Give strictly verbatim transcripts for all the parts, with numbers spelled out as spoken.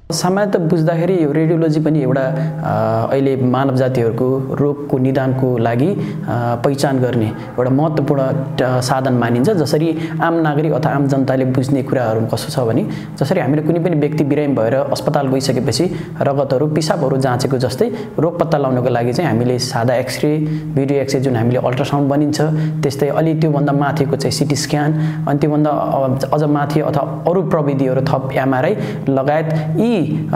सामान्यतः बुझ्दाखेरि यो रेडियोलोजी पनि एउटा अहिले मानव जातिहरूको रोगको निदानको लागि पहिचान गर्ने एउटा महत्त्वपूर्ण साधन मानिन्छ। जसरी आम नागरिक अथवा आम जनताले बुझ्ने कुराहरू कस्तो छ भने जसरी हामीले कुनै पनि व्यक्ति बिरामी भएर अस्पताल गइसकेपछि रगतहरू पिसाबहरू जाँचेको जस्तै रोग पत्ता लगाउनको लागि चाहिँ हामीले सादा एक्सरे भिडियो एक्सरे जुन हामीले अल्ट्रासाउन्ड भनिन्छ त्यस्तै अलि त्योभन्दा माथिको चाहिँ सिटी स्क्यान अनि त्योभन्दा अझ माथि अथवा अरू प्रविधिहरू थप एमआरआई लगायत यी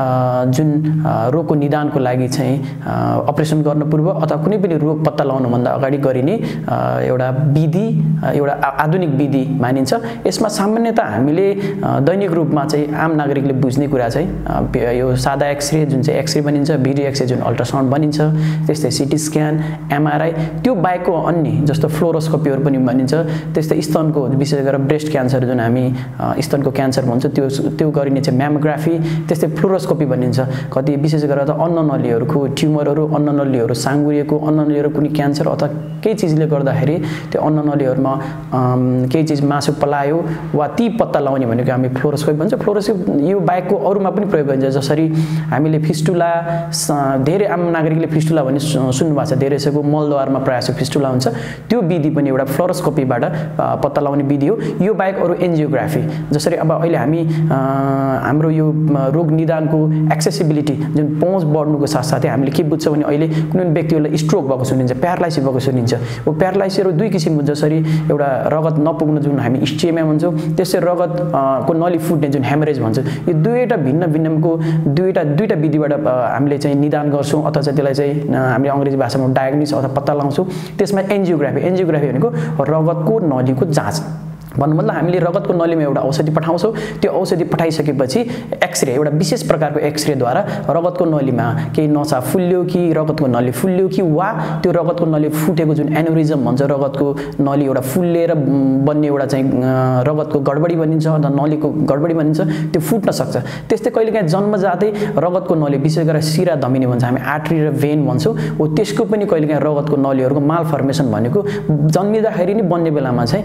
जुन रोगको निदानको लागि चाहिँ अपरेसन गर्न पूर्व अथवा कुनै पनि रोग पत्ता लगाउनुभन्दा अगाडि गरिने एउटा विधि एउटा आधुनिक विधि मानिन्छ। यसमा सामान्यतः हामीले दैनिक रूपमा चाहिँ आम नागरिकले बुझ्ने कुरा चाहिँ यो सादा एक्सरे जुन चाहिँ एक्सरे भनिन्छ भिडियो एक्सरे जुन अल्ट्रासाउन्ड भनिन्छ त्यस्तै सिटी स्क्यान एमआरआई त्यो बाहेकको अन्य जस्तो फ्लोरोस्कोपीहरू पनि भनिन्छ त्यस्तै स्तनको विशेष गरेर ब्रेस्ट क्यान्सर जुन हामी स्तनको क्यान्सर भन्छ त्यो त्यो गरिने चाहिँ म्यामोग्राफी त्यस्तै फ्लोरोस्कोपी भनिन्छ। कति विशेष गरेर त अन्ननलीहरूको ट्युमरहरू अन्ननलीहरू साङ्गुरिएको अन्ननलीहरू कुनै क्यान्सर अथवा केही चिजले गर्दाखेरि त्यो अन्ननलीहरूमा केही चिज मासु पलायो वा ती पत्ता लगाउने भनेको हामी फ्लोरोस्कोपी भन्छ। फ्लोरोस्कोपी यो बाहेकको अरूमा पनि प्रयोग गरिन्छ। जसरी हामीले फिस्टुला धेरै आम नागरिकले फिस्टुला भन्ने सुन्नुभएको छ धेरै जसोको मलद्वारमा प्रायः जसो फिस्टुला हुन्छ त्यो विधि पनि एउटा फ्लोरोस्कोपीबाट पत्ता लगाउने विधि हो। यो बाहेक अरू एन्जियोग्राफी जसरी अब अहिले हामी हाम्रो यो रोग निदानको एक्सेसिबिलिटी जुन पहुँच बढ्नुको साथसाथै हामीले के बुझ्छौँ भने अहिले कुनै व्यक्तिहरूलाई स्ट्रोक भएको सुनिन्छ प्यारालाइसिस भएको सुनिन्छ। वो प्यारालाइसिसहरू दुई किसिमको जसरी एउटा रगत नपुग्नु जुन हामी स्टेमिया भन्छौँ त्यस्तै रगत को नली फुट्ने जुन हेमरेज भन्छ यो दुईवटा भिन्न भिन्नको दुईवटा दुईवटा विधिबाट हामीले चाहिँ निदान गर्छौँ अथवा चाहिँ त्यसलाई चाहिँ हामीले अङ्ग्रेजी भाषामा डायग्नोसिस अथवा पत्ता लगाउँछौँ। त्यसमा एन्जियोग्राफी एन्जियोग्राफी भनेको रगतको नलीको जाँच भन्नु मतलब हामीले रगतको नलीमा एउटा औषधि पठाउँछौँ त्यो औषधि पठाइसकेपछि एक्सरे एउटा विशेष प्रकारको एक्सरेद्वारा रगतको नलीमा केही नसा फुल्यो कि रगतको नली फुल्यो कि वा त्यो रगतको नली फुटेको जुन एन्युरिजम भन्छ रगतको नली एउटा फुल्लिएर बन्ने एउटा चाहिँ रगतको गडबडी भनिन्छ अथवा नलीको गडबडी भनिन्छ त्यो फुट्न सक्छ। त्यस्तै कहिलेकाहीँ जन्मजातै रगतको नली विशेष गरेर शिरा धमिनी भन्छ हामी आर्टरी र भेन भन्छौँ हो त्यसको पनि कहिलेकाहीँ रगतको नलीहरूको मालफर्मेसन भनेको जन्मिँदाखेरि नै बन्ने बेलामा चाहिँ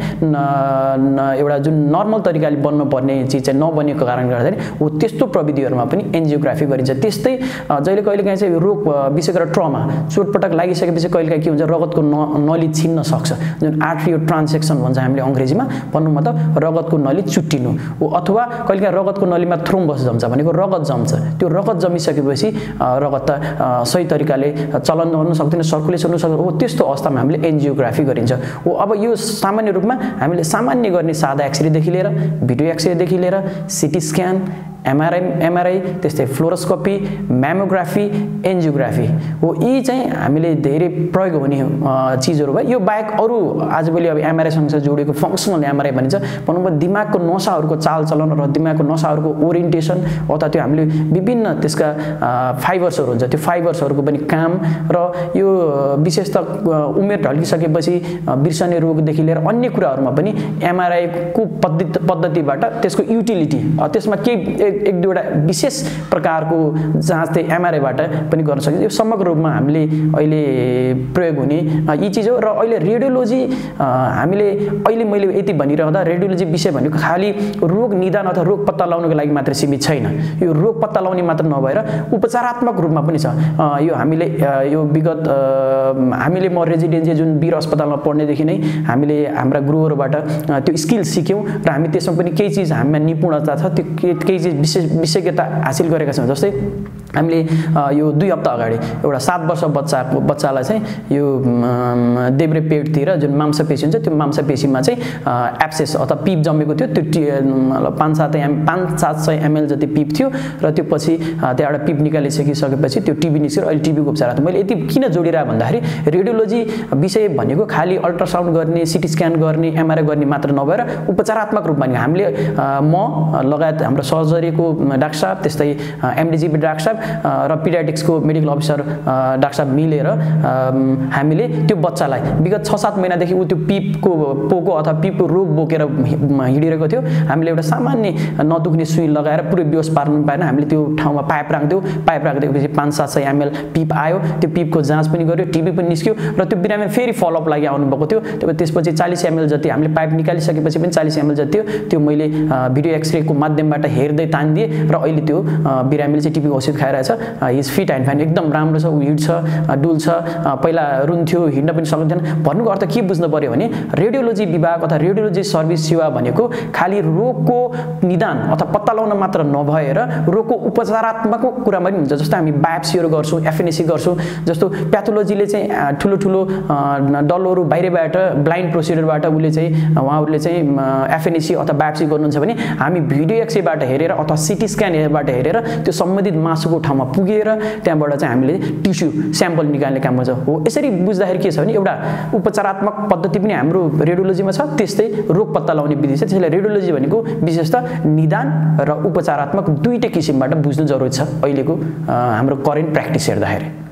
एउटा जुन नर्मल तरिकाले बन्न पर्ने चिज चाहिँ नबनेको कारणले गर्दाखेरि हो त्यस्तो प्रविधिहरूमा पनि एन्जियोग्राफी गरिन्छ। त्यस्तै जहिले कहिलेकाहीँ चाहिँ रोग विशेष गरेर ट्रमा चोटपटक लागिसकेपछि कहिलेकाहीँ के हुन्छ रगतको न नली छिन्न सक्छ जुन आर्ट्रियो ट्रान्सेक्सन भन्छ हामीले अङ्ग्रेजीमा भन्नु मतलब रगतको नली चुट्टिनु हो अथवा कहिलेकाहीँ रगतको नलीमा थ्रोम्बस जम्छ भनेको रगत जम्छ त्यो रगत जमिसकेपछि रगत त सही तरिकाले चलन गर्न सक्दैन सर्कुलेसन हुन सक्दैन हो त्यस्तो अवस्थामा हामीले एन्जियोग्राफी गरिन्छ। हो अब यो सामान्य रूपमा हामीले सामान्य गर्ने सादा एक्सरेदेखि लिएर भिडियो एक्सरेदेखि लिएर सिटी स्क्यान एमआरआई एमआरआई त्यस्तै फ्लोरोस्कोपी म्यामोग्राफी एन्जियोग्राफी हो यी चाहिँ हामीले धेरै प्रयोग हुने चिजहरू भयो। यो बाहेक अरू आजभोलि अब एमआरआईसँग जोडिएको फङ्सनल एमआरआई भनिन्छ भन्नु दिमागको नसाहरूको चालचलन र दिमागको नसाहरूको ओरिएन्टेसन अथवा त्यो हामीले विभिन्न त्यसका फाइबर्सहरू हुन्छ त्यो फाइबर्सहरूको पनि काम र यो विशेष त उमेर ढल्किसकेपछि बिर्सने रोगदेखि लिएर अन्य कुराहरूमा पनि एमआरआईको पद्धति पद्धतिबाट त्यसको युटिलिटी त्यसमा के एक दुईवटा विशेष प्रकारको जाँच चाहिँ एमआरआईबाट पनि गर्न सकिन्छ। यो समग्र रूपमा हामीले अहिले प्रयोग हुने यी चिज हो। र अहिले रेडियोलोजी हामीले अहिले मैले यति भनिरहँदा रेडियोलोजी विषय भनेको खालि रोग निदान अथवा रोग पत्ता लगाउनको लागि मात्र सीमित छैन। यो रोग पत्ता लगाउने मात्र नभएर उपचारात्मक रूपमा पनि छ। यो हामीले यो विगत हामीले म रेजिडेन्सी जुन वीर अस्पतालमा पढ्नेदेखि नै हामीले हाम्रा गुरुहरूबाट त्यो स्किल सिक्यौँ र हामी त्यसमा पनि केही चिज हामीमा निपुणता छ त्यो केही चिज विशेष विशेषज्ञता हासिल गरेका छौँ। जस्तै हामीले यो दुई हप्ता अगाडि एउटा सात वर्ष बच्चाको बच्चालाई चाहिँ यो देब्रे पेटतिर जुन मांसपेशी हुन्छ त्यो मांसपेशीमा चाहिँ एब्सेस अथवा पिप जमेको थियो त्यो पाँच सात एम पाँच सात सय एमएल जति पिप थियो र त्यो पछि त्यहाँबाट पिप निकालिसकिसकेपछि त्यो टिबी निस्क्यो अहिले टिबीको उपचार मैले यति किन जोडिरहेको भन्दाखेरि रेडियोलोजी विषय भनेको खालि अल्ट्रासाउन्ड गर्ने सिटी स्क्यान गर्ने एमआरआई गर्ने मात्र नभएर उपचारात्मक रूपमा हामीले म लगायत हाम्रो सर्जरीको डाक्टर साहब त्यस्तै एमडिजिपी डाक्टर साहब र पिडियाट्रिक्सको मेडिकल अफिसर डाक्टर साहब मिलेर हामीले त्यो बच्चालाई विगत छ सात महिनादेखि ऊ त्यो पिपको पोको अथवा पिपको रोग बोकेर हिँडिरहेको थियो। हामीले एउटा सामान्य नदुख्ने सुई लगाएर पुरै बेहोस पार्नु पाएन। हामीले त्यो ठाउँमा पाइप राख्थ्यौँ, पाइप राखिदिएपछि पाँच सात सय एमएल पिप आयो, त्यो पिपको जाँच पनि गर्यो, टिबी पनि निस्क्यो र त्यो बिरामी फेरि फलोअप लागि आउनुभएको थियो। त्यसपछि चालिस एमएल जति हामीले पाइप निकालिसकेपछि पनि चालिस एमएल जति थियो, त्यो मैले भिडियो एक्सरेको माध्यमबाट हेर्दै तानिदिएँ र अहिले त्यो बिरामीले चाहिँ टिबीको औषध खाइरहेछ। इज फिट एन्ड फाइन, एकदम राम्रो छ, ऊ हिँड्छ डुल्छ। पहिला रुन्थ्यो, हिँड्न पनि सक्दैन। भन्नुको अर्थ के बुझ्नु पर्यो भने रेडियोलोजी विभाग अथवा रेडियोलोजी सर्भिस सेवा भनेको खालि रोगको निदान अथवा पत्ता लगाउन मात्र नभएर रोगको उपचारात्मक कुरामा पनि हुन्छ। जस्तो हामी बायोप्सीहरू गर्छौँ, एफएनएसी गर्छौँ, जस्तो प्याथोलोजीले चाहिँ ठुलो ठुलो डल्लोहरू बाहिरबाट ब्लाइन्ड प्रोसिडरबाट उसले चाहिँ उहाँहरूले चाहिँ एफएनएसी अथवा बायोप्सी गर्नुहुन्छ भने हामी भिडियो एक्सरेबाट हेरेर अथवा सिटी स्क्यानबाट हेरेर त्यो सम्बन्धित मासुको ठाउँमा पुगेर त्यहाँबाट चाहिँ हामीले टिस्यु स्याम्पल निकाल्ने काम गर्छ। हो यसरी बुझ्दाखेरि के छ भने एउटा उपचारात्मक पद्धति पनि हाम्रो रेडियोलोजीमा छ, त्यस्तै रोग पत्ता लगाउने विधि छ। त्यसैले रेडियोलोजी भनेको विशेषतः निदान र उपचारात्मक दुईटै किसिमबाट बुझ्नु जरुरी छ अहिलेको हाम्रो करेन्ट प्र्याक्टिस हेर्दाखेरि।